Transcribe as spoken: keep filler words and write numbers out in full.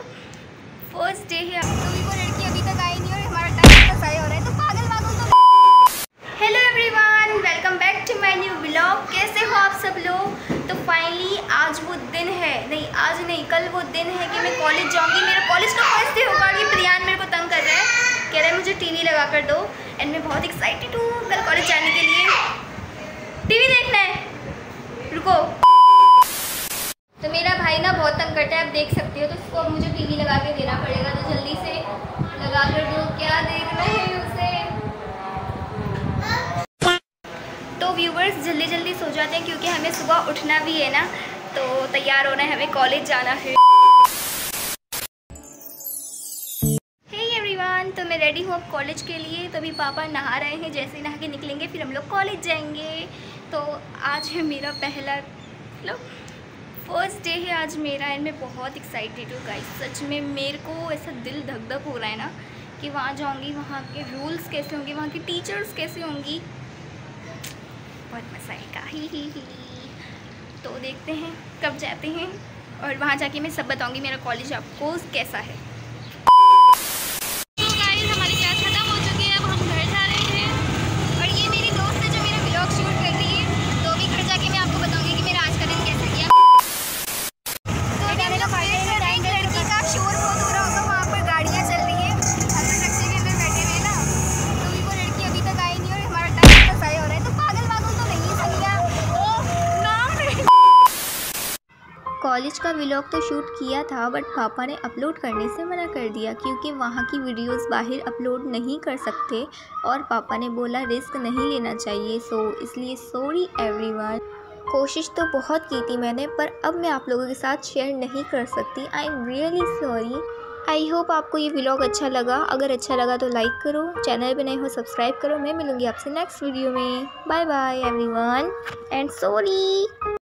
First day है, तो भी वो लड़की अभी तक आई नहीं और हमारा टाइम का ज़ाया हो रहा है, तो पागल पागल तो। Hello everyone, welcome back to my new blog. कैसे हो आप सब लोग? तो फाइनली आज वो दिन है, नहीं आज नहीं कल वो दिन है कि मैं कॉलेज जाऊंगी। मेरा कॉलेज का फर्स्ट डे होगा। ये प्रियान मेरे को तंग कर रहा है, कह रहा है मुझे टीवी लगा कर दो, एंड मैं बहुत एक्साइटेड हूँ कल कॉलेज जाने के लिए। टीवी देखना है, रुको। तो मेरा भाई ना बहुत तंग करता है, आप देख सकते हो। तो उसको अब मुझे टीवी लगा के देना पड़ेगा, तो जल्दी से लगा कर दो। क्या देखना है उसे? तो व्यूवर्स जल्दी जल्दी सो जाते हैं क्योंकि हमें सुबह उठना भी है ना, तो तैयार होना है, हमें कॉलेज जाना है। हे एवरीवन, तो मैं रेडी हूँ अब कॉलेज के लिए। तो अभी पापा नहा रहे हैं, जैसे ही नहा के निकलेंगे फिर हम लोग कॉलेज जाएंगे। तो आज है मेरा पहला मतलब फर्स्ट डे है आज मेरा, एंड मैं बहुत एक्साइटेड हूँ गाइस। सच में मेरे को ऐसा दिल धक धक हो रहा है ना कि वहाँ जाऊँगी, वहाँ के रूल्स कैसे होंगे, वहाँ की टीचर्स कैसे होंगी, बहुत मज़ा आएगा। ही ही ही तो देखते हैं कब जाते हैं, और वहाँ जाके मैं सब बताऊँगी मेरा कॉलेज आपको कैसा है। तो गाइस हमारी क्लास ख़त्म हो चुकी है, अब हम घर जा रहे हैं। और ये मेरी दोस्त है जो मेरा व्लॉग शूट कर रही है, तो अभी घर जाके मैं आपको बताऊँगी कि मेरा आज का दिन कैसा गया। शोर बहुत हो रहा होगा, वहाँ पर गाड़ियाँ चल रही हैं, हम लोग रस्ते के अंदर बैठे हुए हैं ना। तो भी वो लड़की अभी तक आई नहीं और हमारा टाइम का ज़ाया हो रहा है, तो पागल पागल तो नहीं सनिया। ओ नाम कॉलेज का व्लॉग तो शूट किया था, बट पापा ने अपलोड करने से मना कर दिया क्योंकि वहाँ की वीडियोस बाहर अपलोड नहीं कर सकते, और पापा ने बोला रिस्क नहीं लेना चाहिए, सो इसलिए सॉरी एवरीवन। कोशिश तो बहुत की थी मैंने, पर अब मैं आप लोगों के साथ शेयर नहीं कर सकती। I am really sorry. I hope आपको ये व्लॉग अच्छा लगा। अगर अच्छा लगा तो लाइक करो, चैनल पे नए हो सब्सक्राइब करो। मैं मिलूँगी आपसे नेक्स्ट वीडियो में। Bye bye everyone and sorry.